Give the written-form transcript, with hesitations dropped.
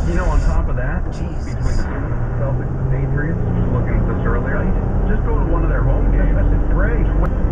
You know, on top of that, Jesus. between the Celtics and Patriots, just looking at this earlier, just go to one of their home games. It's great.